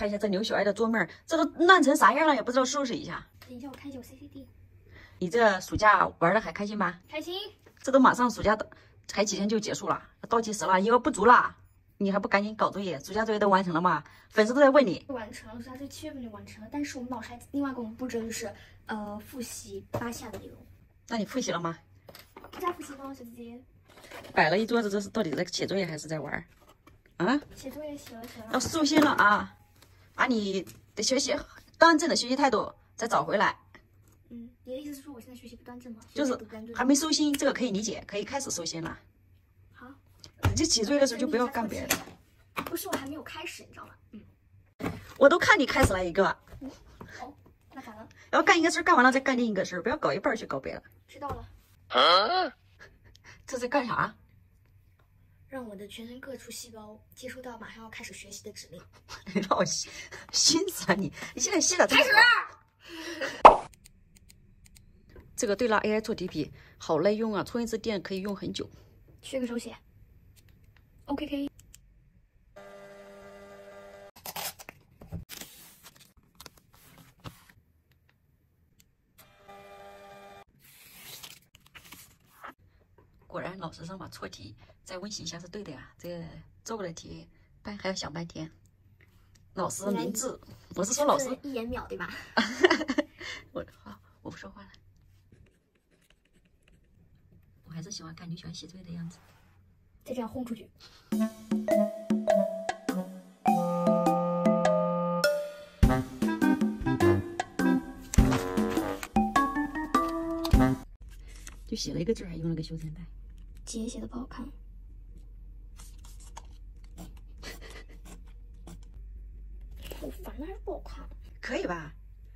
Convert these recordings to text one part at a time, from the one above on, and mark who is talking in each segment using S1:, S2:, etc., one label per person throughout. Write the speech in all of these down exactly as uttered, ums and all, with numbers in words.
S1: 看一下这刘小爱的桌面，这都乱成啥样了，也不知道收拾一下。
S2: 等一下，我看一下我 C C D。
S1: 你这暑假玩的还开心吗？
S2: 开心。
S1: 这都马上暑假的，还几天就结束了，倒计时了，一个不足了，你还不赶紧搞作业？暑假作业都完成了吗？粉丝都在问你。
S2: 完成了，暑假作业七月份就完成了，但是我们老师还另外给我们布置的就是呃复习八下的内容。
S1: 那你复习了吗？
S2: 不加复习吗，小姐姐？
S1: 摆了一桌子，这是到底在写作业还是在玩？啊？
S2: 写作业写了写了。
S1: 要收心了啊！把你的学习端正的学习态度再找回来。
S2: 嗯，你的意思是说我现在学习不端正吗？
S1: 就是还没收心，这个可以理解，可以开始收心了。
S2: 好，
S1: 你写作业的时候就不要干别的。
S2: 不是，我还没有开始，你知道吗？嗯，
S1: 我都看你开始了一个。
S2: 嗯，哦，那咋了？
S1: 然后干一个事儿，干完了再干另一个事儿，不要搞一半去搞别的。
S2: 知道了。
S1: 啊？这在干啥？
S2: 让我的全身各处细胞接收到马上要开始学习的指令。
S1: 让我心心死了你！你现在写的
S2: 开始。
S1: 这个对拉 A I 做题笔好耐用啊，充一次电可以用很久。
S2: 学个手写。O K K。
S1: 果然，老师让把错题再温习一下是对的呀。这做过的题半还要想半天。老师明智，我是说老师
S2: 一眼秒对吧？
S1: 我好，我不说话了。我还是喜欢看你喜欢写作业的样子。
S2: 再这样轰出去。
S1: 就写了一个字，还用了个修正带。
S2: 姐写的不好看。我反正还是不好看。
S1: 可以吧？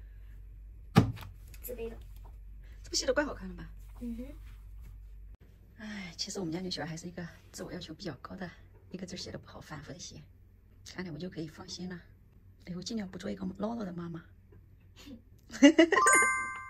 S2: 自卑的。
S1: 这不写的怪好看的吧？
S2: 嗯哼。
S1: 哎，其实我们家女小孩还是一个自我要求比较高的，一个字写的不好，反复的写，看来我就可以放心了。以后尽量不做一个唠叨的妈妈。